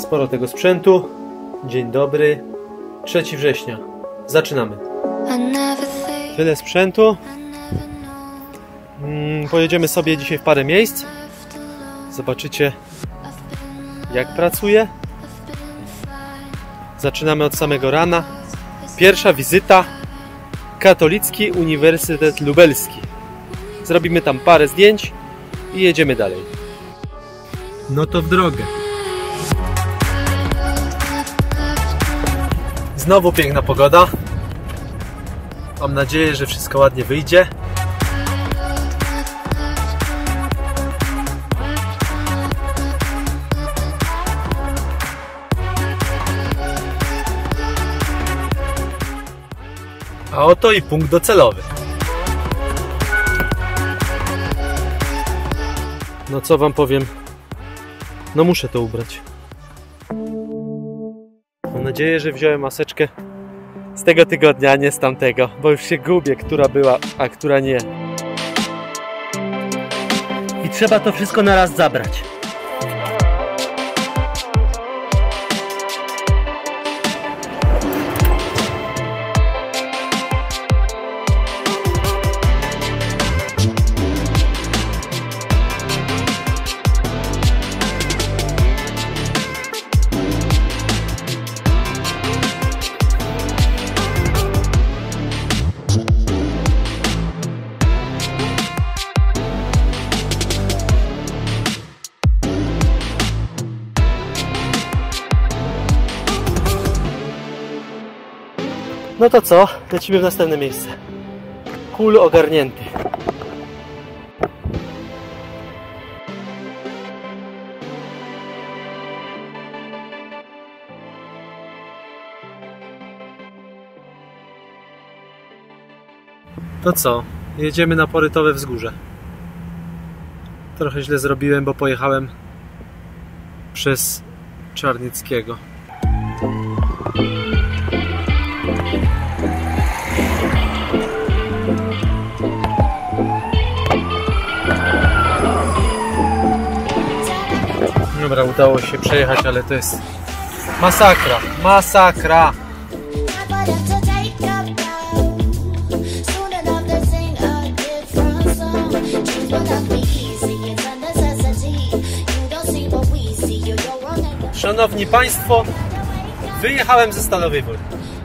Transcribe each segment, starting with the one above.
sporo tego sprzętu. Dzień dobry. 3 września. Zaczynamy. Tyle sprzętu. Pojedziemy sobie dzisiaj w parę miejsc. Zobaczycie, jak pracuję. Zaczynamy od samego rana. Pierwsza wizyta. Katolicki Uniwersytet Lubelski. Zrobimy tam parę zdjęć i jedziemy dalej. No to w drogę. Znowu piękna pogoda. Mam nadzieję, że wszystko ładnie wyjdzie. A oto i punkt docelowy. No co wam powiem? No muszę to ubrać. Mam nadzieję, że wziąłem maseczkę z tego tygodnia, a nie z tamtego, bo już się gubię, która była, a która nie. I trzeba to wszystko na raz zabrać. No to co? Lecimy w następne miejsce. Kul ogarnięty. To co? Jedziemy na Porytowe Wzgórze. Trochę źle zrobiłem, bo pojechałem przez Czarnickiego. Dobra, udało się przejechać, ale to jest masakra, masakra. Szanowni Państwo, wyjechałem ze Stalowej Woli.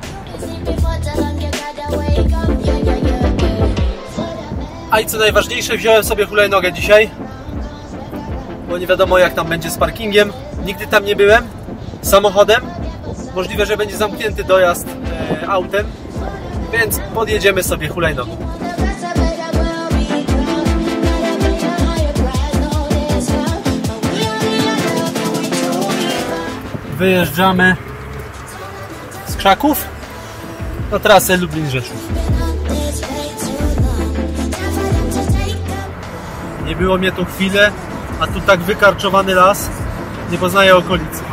A i co najważniejsze, wziąłem sobie hulajnogę dzisiaj, bo nie wiadomo, jak tam będzie z parkingiem. Nigdy tam nie byłem. Samochodem. Możliwe, że będzie zamknięty dojazd autem, więc podjedziemy sobie hulajnogą. Wyjeżdżamy z Krzaków na trasę Lublin-Rzeszów. Nie było mnie tu chwilę, a tu tak wykarczowany las, nie poznaję okolicy.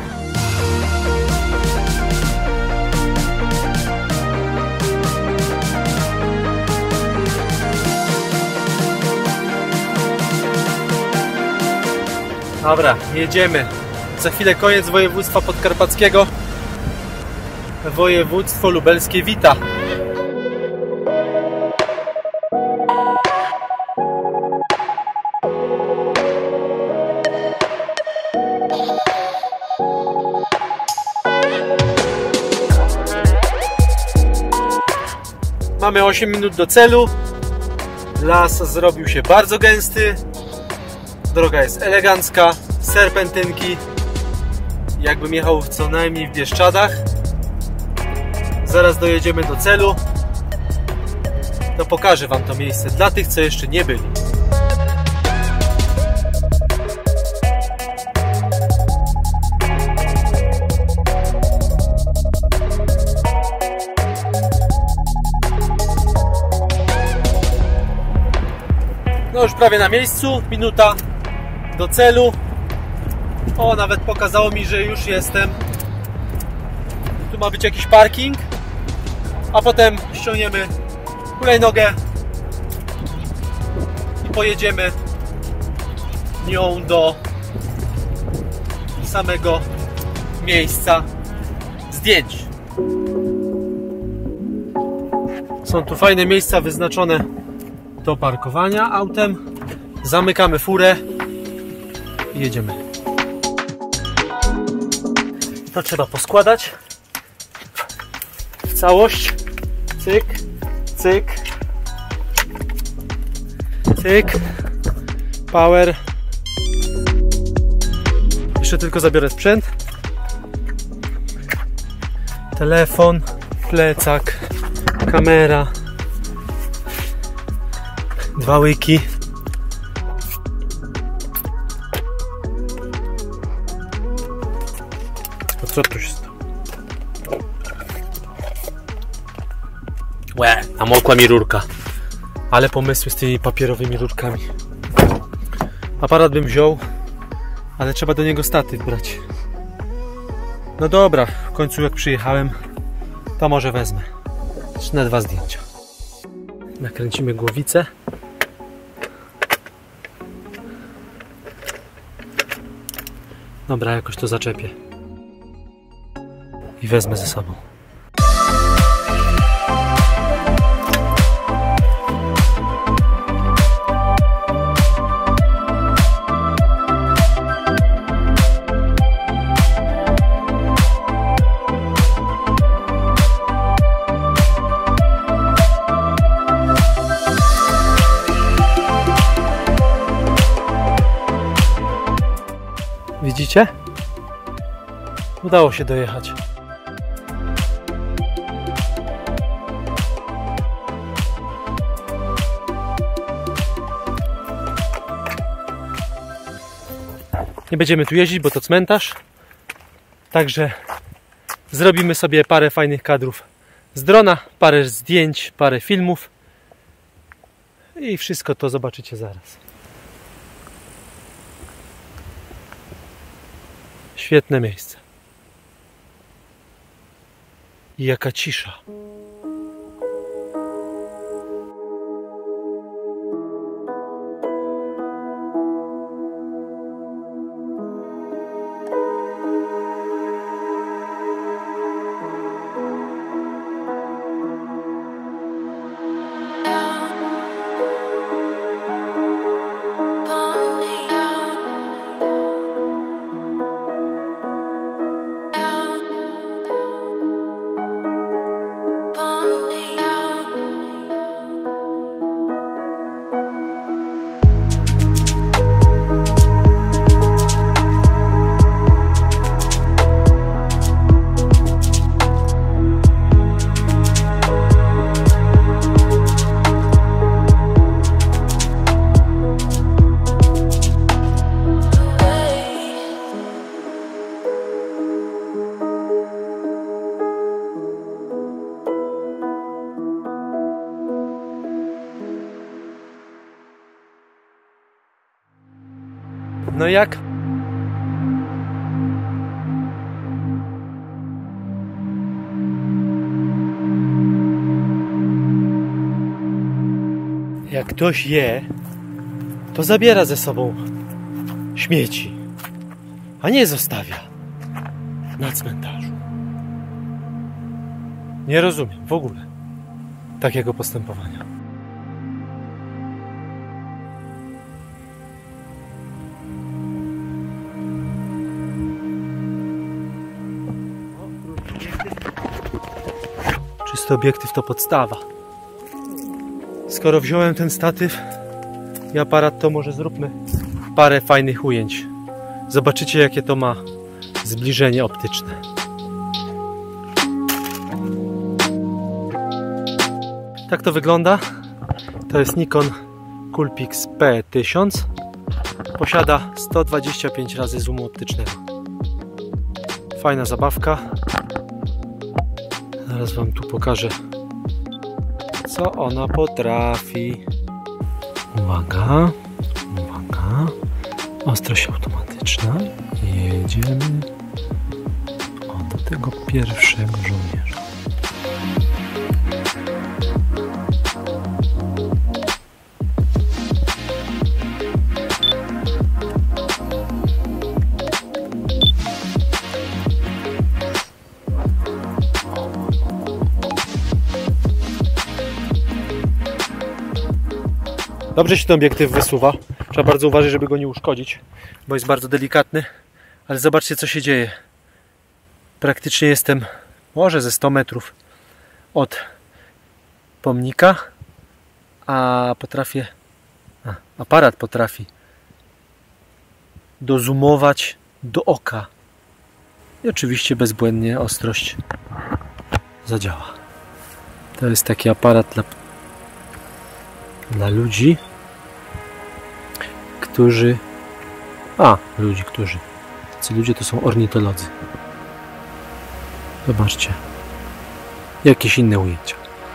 Dobra, jedziemy. Za chwilę koniec województwa podkarpackiego. Województwo lubelskie wita. Mamy 8 minut do celu. Las zrobił się bardzo gęsty. Droga jest elegancka. Serpentynki. Jakbym jechał co najmniej w Bieszczadach. Zaraz dojedziemy do celu. To pokażę wam to miejsce dla tych, co jeszcze nie byli. No już prawie na miejscu, minuta do celu. O, nawet pokazało mi, że już jestem. Tu ma być jakiś parking, a potem ściągniemy hulajnogę i pojedziemy nią do samego miejsca zdjęć. Są tu fajne miejsca wyznaczone do parkowania autem. Zamykamy furę i jedziemy. To trzeba poskładać w całość. Cyk, cyk, cyk. Power. Jeszcze tylko zabiorę sprzęt. Telefon, plecak, kamera, 2 łyki. A co tu się stało? Łe, namokła mi rurka. Ale pomysły z tymi papierowymi rurkami. Aparat bym wziął, ale trzeba do niego statyw brać. No dobra, w końcu jak przyjechałem, to może wezmę. Zacznę 2 zdjęcia. Nakręcimy głowicę. Dobra, jakoś to zaczepię. I wezmę ze sobą. Widzicie? Udało się dojechać. Nie będziemy tu jeździć, bo to cmentarz. Także zrobimy sobie parę fajnych kadrów z drona, parę zdjęć, parę filmów. I wszystko to zobaczycie zaraz. Świetne miejsce. I jaka cisza. No jak? Jak ktoś je, to zabiera ze sobą śmieci, a nie zostawia na cmentarzu. Nie rozumiem w ogóle takiego postępowania. Czysty obiektyw to podstawa. Skoro wziąłem ten statyw i aparat, to może zróbmy parę fajnych ujęć. Zobaczycie, jakie to ma zbliżenie optyczne. Tak to wygląda. To jest Nikon Coolpix P1000. Posiada 125 razy zoomu optycznego. Fajna zabawka. Zaraz wam tu pokażę, co ona potrafi. Uwaga, uwaga. Ostrość automatyczna. Jedziemy od tego pierwszego żołnierza. Dobrze się ten obiektyw wysuwa. Trzeba bardzo uważać, żeby go nie uszkodzić, bo jest bardzo delikatny. Ale zobaczcie, co się dzieje. Praktycznie jestem może ze 100 metrów od pomnika, a aparat potrafi dozoomować do oka. I oczywiście bezbłędnie ostrość zadziała. To jest taki aparat dla ludzi, którzy... Ci ludzie to są ornitolodzy. Zobaczcie. Jakieś inne ujęcia.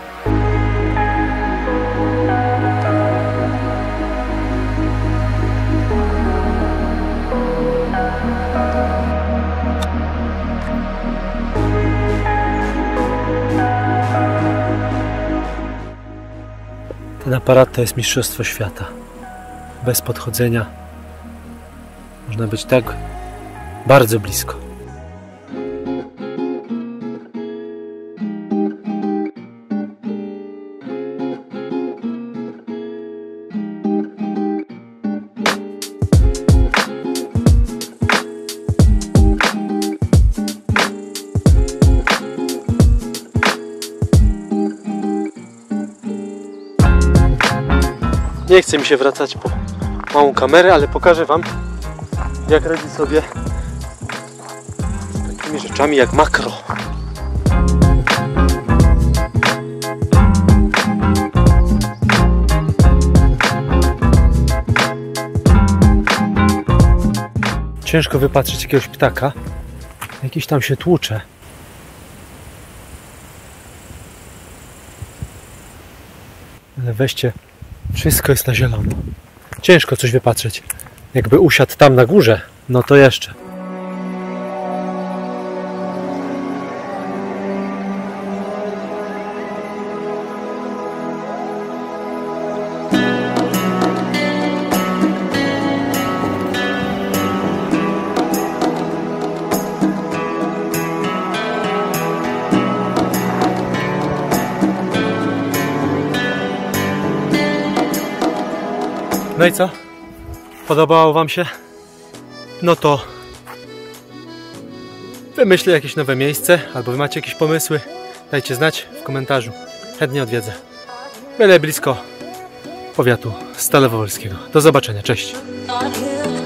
Ten aparat to jest mistrzostwo świata. Bez podchodzenia. Można być tak bardzo blisko. Nie chce mi się wracać po małą kamerę, ale pokażę Wam, jak radzi sobie z takimi rzeczami jak makro. Ciężko wypatrzyć jakiegoś ptaka. Jakiś tam się tłucze. Ale weźcie, wszystko jest na zielono. Ciężko coś wypatrzeć. Jakby usiadł tam na górze, no to jeszcze. No i co? Podobało Wam się? No to wymyślę jakieś nowe miejsce, albo Wy macie jakieś pomysły, dajcie znać w komentarzu. Chętnie odwiedzę. Byle blisko powiatu stalowowolskiego. Do zobaczenia, cześć!